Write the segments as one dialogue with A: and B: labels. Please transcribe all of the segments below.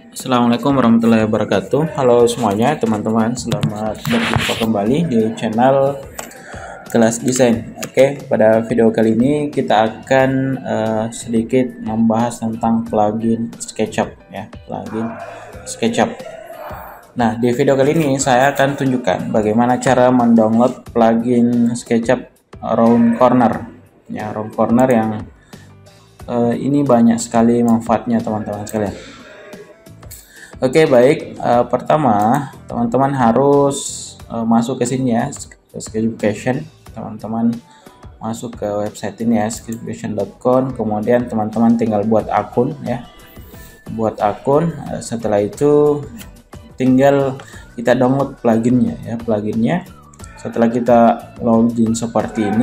A: Assalamualaikum warahmatullahi wabarakatuh. Halo semuanya teman-teman, selamat berjumpa kembali di channel Kelas Desain. Oke, pada video kali ini kita akan sedikit membahas tentang plugin SketchUp ya, plugin SketchUp. Nah, di video kali ini saya akan tunjukkan bagaimana cara mendownload plugin SketchUp Round Corner. Ya, Round Corner yang ini banyak sekali manfaatnya teman-teman sekalian. Oke, baik. Pertama, teman-teman harus masuk ke sini ya, Sketchucation. Teman-teman masuk ke website ini ya, sketchucation.com. Kemudian teman-teman tinggal buat akun ya, buat akun. Setelah itu tinggal kita download pluginnya ya, pluginnya. Setelah kita login seperti ini,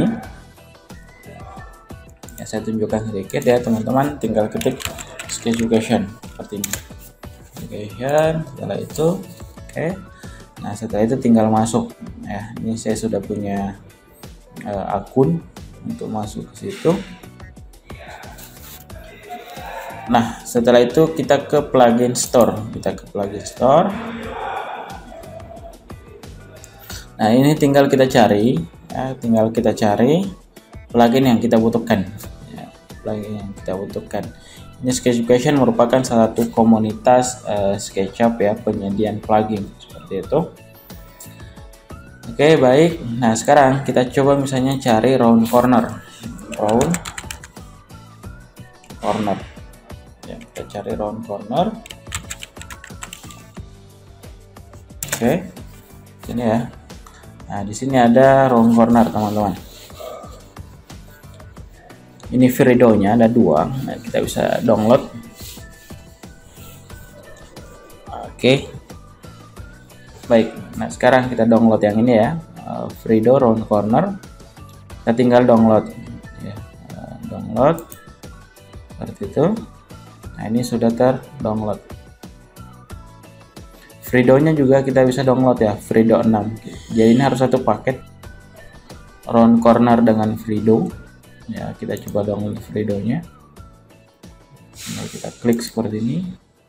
A: ya saya tunjukkan sedikit ya teman-teman. Tinggal ketik Sketchucation seperti ini. Setelah itu oke. Nah, setelah itu tinggal masuk ya. Ini saya sudah punya akun untuk masuk ke situ. Nah, setelah itu kita ke plugin store. Nah, ini tinggal kita cari ya, plugin yang kita butuhkan ya, Ini Sketchucation merupakan salah satu komunitas SketchUp ya, penyediaan plugin seperti itu. Oke, baik. Nah, sekarang kita coba misalnya cari round corner. Ya, kita cari round corner. Oke. Sini ya. Nah, di sini ada round corner, teman-teman. Ini Freedo-nya ada 2. Nah, kita bisa download. Oke. Baik. Nah, sekarang kita download yang ini ya, Freedo Round Corner. Kita tinggal download ya. Download seperti itu. Nah, ini sudah terdownload. Freedo-nya juga kita bisa download ya, Freedo 6. Jadi ini harus satu paket, Round Corner dengan Freedo. Ya, kita coba download Freedo-nya. Nah, kita klik seperti ini.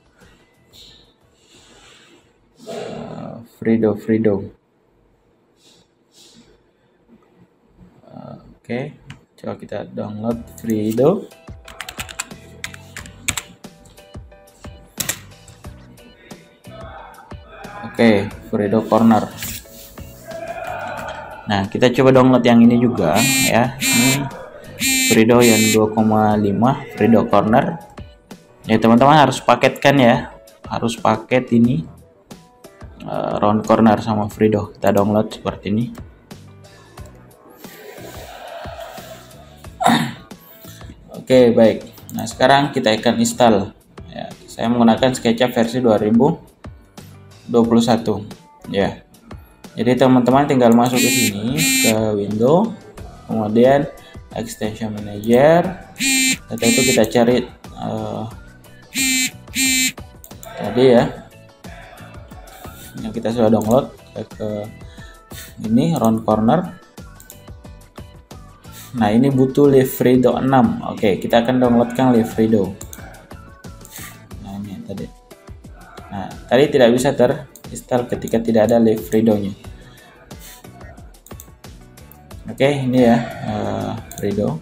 A: Freedo. Oke, coba kita download Freedo. Oke, Freedo Corner. Nah, kita coba download yang ini juga ya. Ini Freedo yang 2,5 Freedo Corner. Ya, teman-teman harus paketkan ya. Harus paket ini Round Corner sama Freedo. Kita download seperti ini. Oke, baik. Nah, sekarang kita akan install ya. Saya menggunakan SketchUp versi 2021 ya. Jadi teman-teman tinggal masuk ke sini ke window, kemudian extension manager. Setelah itu kita cari tadi ya yang kita sudah download, ke ini Round Corner. Nah, ini butuh LiveFreedo 6. Oke, kita akan downloadkan LiveFreedo. Nah, ini tadi. Nah, tadi tidak bisa terinstall ketika tidak ada LiveFreedo-nya. Oke, ini ya Freedo.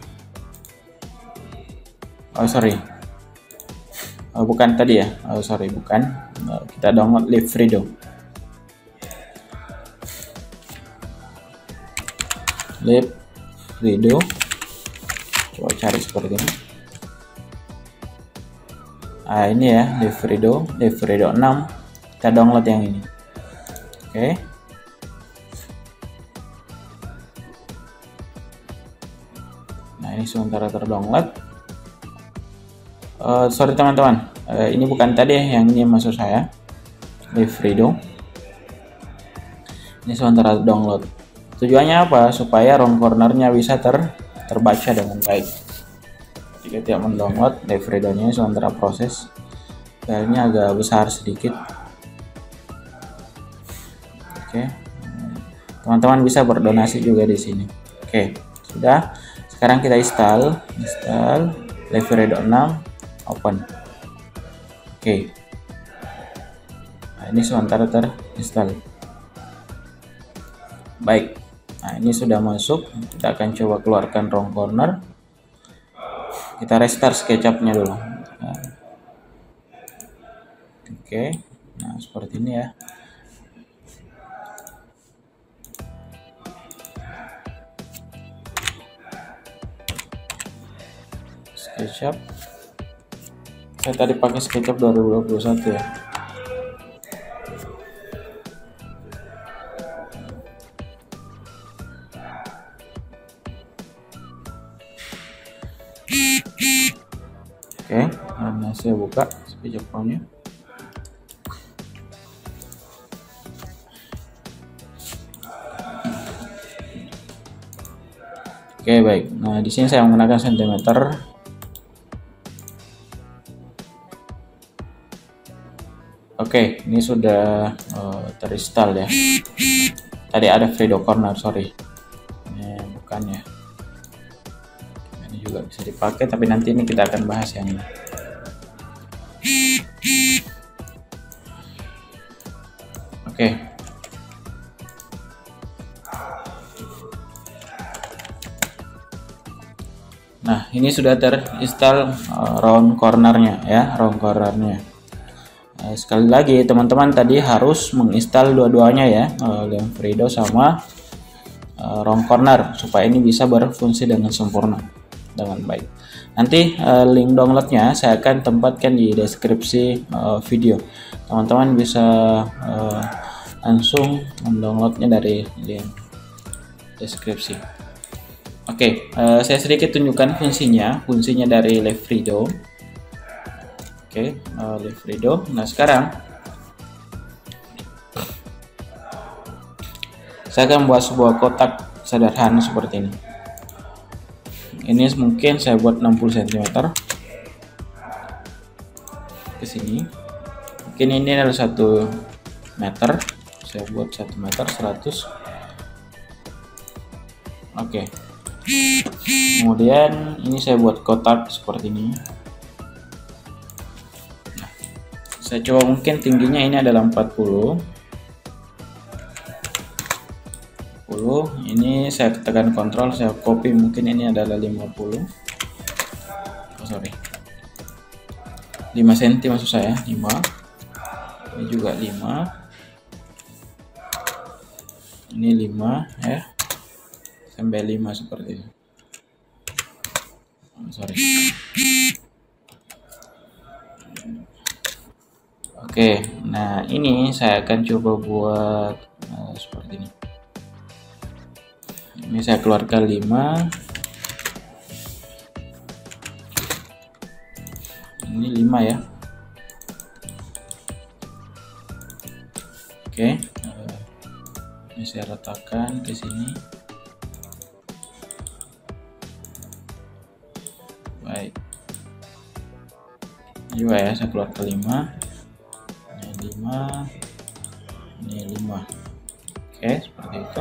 A: Bukan tadi ya. Bukan. Kita download LiveFreedo. LiveFreedo. Coba cari seperti ini. Nah, ini ya LiveFreedo 6. Kita download yang ini. Oke. Nah, ini sementara terdownload. Sorry teman-teman, ini bukan tadi ya, yang ini maksud saya LiveFreedo. Ini sementara download. Tujuannya apa? Supaya round cornernya bisa terbaca dengan baik. Jika tidak mendownload LiveFreedo-nya, sementara proses filenya agak besar sedikit. Oke, teman-teman bisa berdonasi juga di sini. Oke, sudah. Sekarang kita install LiveFreedo 6, open. Oke. Nah, ini sementara terinstall. Baik, nah ini sudah masuk. Kita akan coba keluarkan wrong corner. Kita restart SketchUp-nya dulu. Nah, oke, nah seperti ini ya. SketchUp. Saya tadi pakai SketchUp 2021 ya. Oke, nah saya buka SketchUp Pro-nya. Oke, baik. Nah, di sini saya menggunakan sentimeter. Oke, ini sudah terinstall ya. Tadi ada Fredo Corner, sorry. Ini bukan ya. Ini juga bisa dipakai, tapi nanti ini kita akan bahas yang ini. Oke. Nah, ini sudah terinstall round cornernya ya, round cornernya. Sekali lagi teman-teman tadi harus menginstal dua-duanya ya, yang Fredo sama round corner, supaya ini bisa berfungsi dengan sempurna dengan baik. Nanti link downloadnya saya akan tempatkan di deskripsi video. Teman-teman bisa langsung mendownloadnya dari link deskripsi. Oke, saya sedikit tunjukkan fungsinya dari Fredo. Oke, Fredo. Nah, sekarang saya akan membuat sebuah kotak sederhana seperti ini. Ini mungkin saya buat 60 cm ke sini. Mungkin ini adalah 1 meter. Saya buat 1 meter 100. Oke. Kemudian ini saya buat kotak seperti ini. Saya coba mungkin tingginya ini adalah 40. Ini saya tekan kontrol, saya copy, mungkin ini adalah 50. Oh, sorry. 5 cm maksud saya, 5. Ini juga 5. Ini 5 ya. Sampai 5 seperti ini. Oh, sorry. Oke, nah ini saya akan coba buat seperti ini. Ini saya keluarkan 5. Ini 5 ya. Oke, ini saya letakkan ke sini. Baik. Ini juga ya, saya keluarkan 5. 5, ini 5. Oke, seperti itu.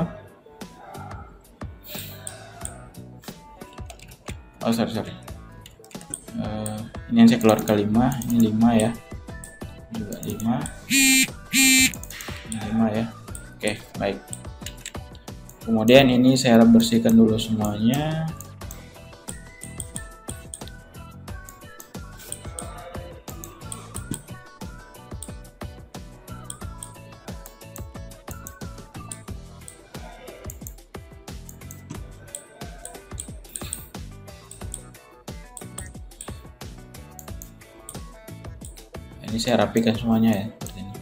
A: Oh, sorry. Ini yang saya keluarkan 5, ini 5 ya. Juga 5. Ini 5 ya. Oke, baik. Kemudian ini saya bersihkan dulu semuanya. Ini saya rapikan semuanya ya, seperti ini.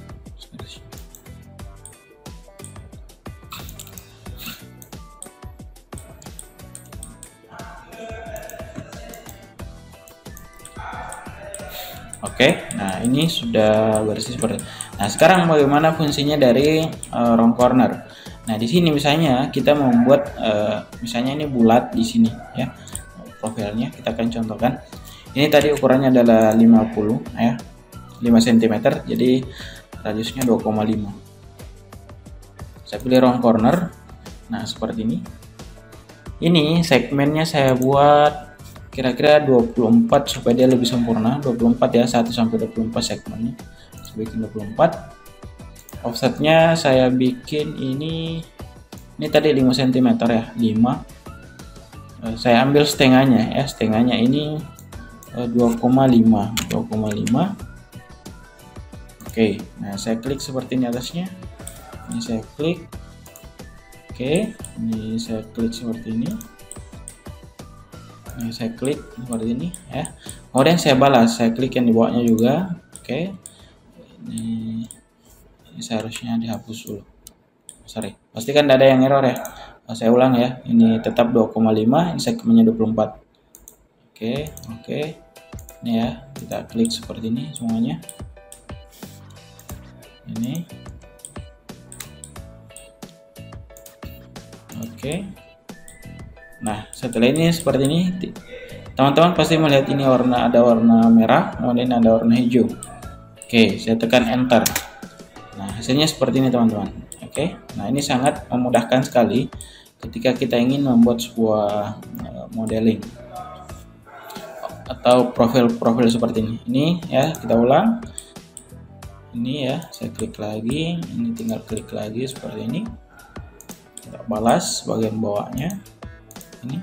A: Oke, nah ini sudah bersih seperti. Nah, sekarang bagaimana fungsinya dari round corner? Nah, di sini misalnya kita membuat misalnya ini bulat di sini ya. Profilnya kita akan contohkan. Ini tadi ukurannya adalah 50 ya. 5 cm, jadi radiusnya 2,5. Saya pilih round corner. Nah, seperti ini. Ini segmennya saya buat kira-kira 24 supaya dia lebih sempurna. 24 ya, 1 sampai 24 segmennya. Saya bikin 24. Offsetnya saya bikin ini tadi 5 cm ya, 5. Saya ambil setengahnya ya, setengahnya ini 2,5. Oke, nah saya klik seperti ini atasnya. Ini saya klik. Oke, ini saya klik seperti ini. Ini saya klik seperti ini ya. Kemudian saya balas, saya klik yang di bawahnya juga. Oke. Ini seharusnya dihapus dulu. Sorry, pastikan tidak ada yang error ya. Saya ulang ya. Ini tetap 2,5, ini segmennya 24. Oke. Ini ya, kita klik seperti ini semuanya. Ini. Oke. Nah, setelah ini seperti ini, teman-teman pasti melihat ini ada warna merah, kemudian ada warna hijau. Oke, saya tekan enter. Nah, hasilnya seperti ini teman-teman. Oke, nah ini sangat memudahkan sekali ketika kita ingin membuat sebuah modeling atau profil seperti ini. Ini ya, kita ulang. Ini ya, saya klik lagi, ini tinggal klik lagi seperti ini. Kita balas bagian bawahnya. Ini.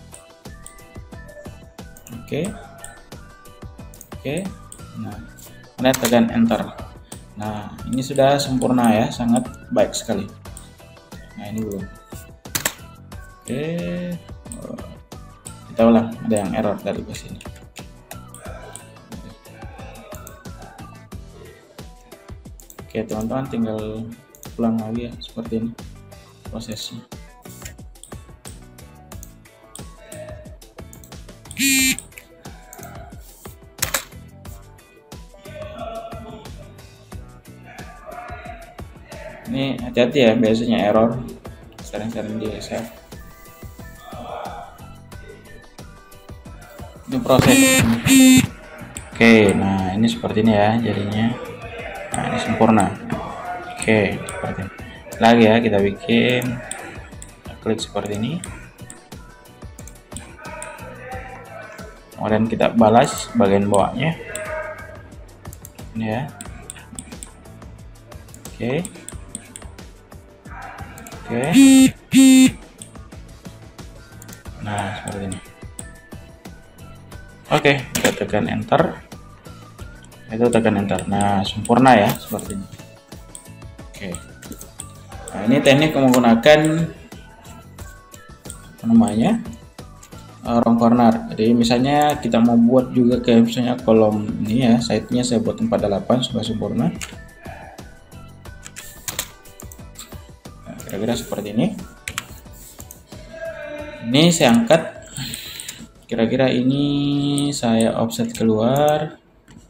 A: Oke. Nah, kemudian tekan enter. Nah, ini sudah sempurna ya, sangat baik sekali. Nah, ini belum. Oke. Kita ulang, ada yang error dari ke sini. Oke, teman-teman tinggal ulang lagi ya, seperti ini prosesnya. Ini hati-hati ya, biasanya error sering-sering di save. Ini proses. Oke, nah ini seperti ini ya jadinya. Nah, ini sempurna. Oke, seperti ini. Lagi ya, kita bikin, kita klik seperti ini. Kemudian kita balas bagian bawahnya. Ini ya. Oke. Nah, seperti ini. Oke, kita tekan enter. Itu tekan enter. Nah, sempurna ya, seperti ini. Oke. Nah, ini teknik menggunakan apa namanya? Round corner. Jadi misalnya kita mau buat juga kayak misalnya kolom ini ya, side-nya saya buat 48 supaya sempurna. Nah, kira-kira seperti ini. Ini saya angkat. Kira-kira ini saya offset keluar.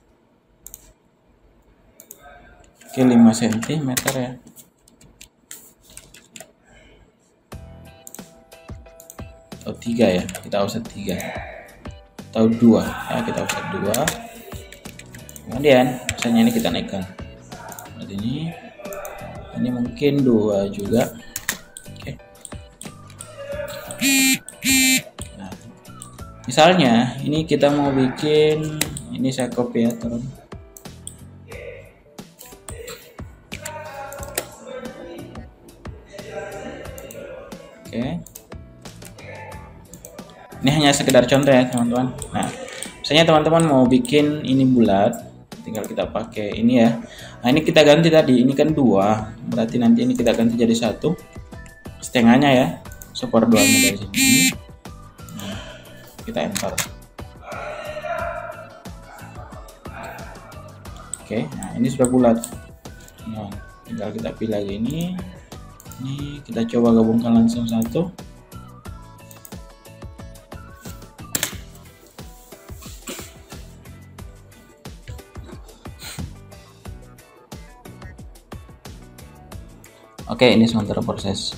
A: Oke, 5 cm ya. Atau 3 ya, kita offset 3 atau 2 ya, kita offset 2. Kemudian misalnya ini kita naikkan seperti ini mungkin 2 juga. Oke. Nah, misalnya ini kita mau bikin, ini saya copy ya teman. Oke. Ini hanya sekedar contoh ya teman-teman. Nah, misalnya teman-teman mau bikin ini bulat, tinggal kita pakai ini ya. Nah, ini kita ganti tadi, ini kan 2, berarti nanti ini kita ganti jadi 1 setengahnya ya, 1/2 dari sini. Nah, kita enter. Oke, nah ini sudah bulat. Nah, tinggal kita pilih lagi ini kita coba gabungkan langsung satu. Oke, ini sementara proses.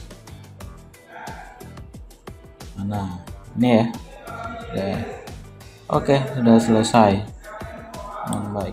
A: Nah, ini ya. Oke, sudah selesai. Baik.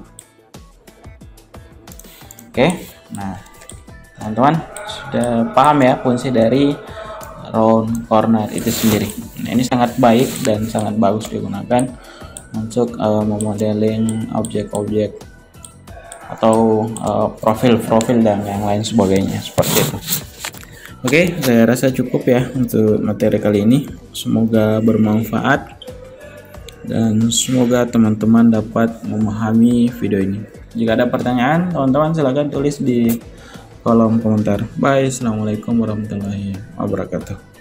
A: Oke, nah teman-teman sudah paham ya fungsi dari round corner itu sendiri. Nah, ini sangat baik dan sangat bagus digunakan untuk memodeling objek-objek atau profil-profil dan yang lain sebagainya seperti itu. Oke, saya rasa cukup ya untuk materi kali ini. Semoga bermanfaat dan semoga teman-teman dapat memahami video ini. Jika ada pertanyaan, teman-teman silahkan tulis di kolom komentar. Bye, assalamualaikum warahmatullahi wabarakatuh.